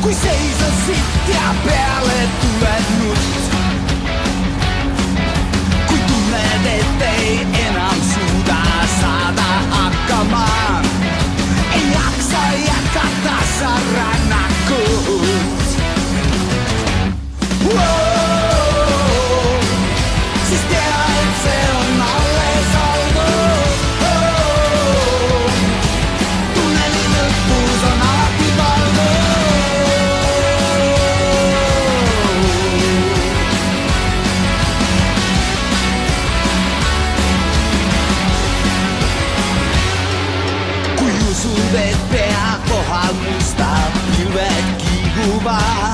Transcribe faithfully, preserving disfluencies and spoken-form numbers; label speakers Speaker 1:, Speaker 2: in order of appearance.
Speaker 1: kui seisasid ja peale tuled nutt. Kui tunned, et ei enam suuda saada hakkama, ei jaksa jätkata sa rännakut. Siis tea, et see on alles algus. Tunneli lõpus on alati valgus. Kui usud, et pea kohal mustad pilved kiiguvad,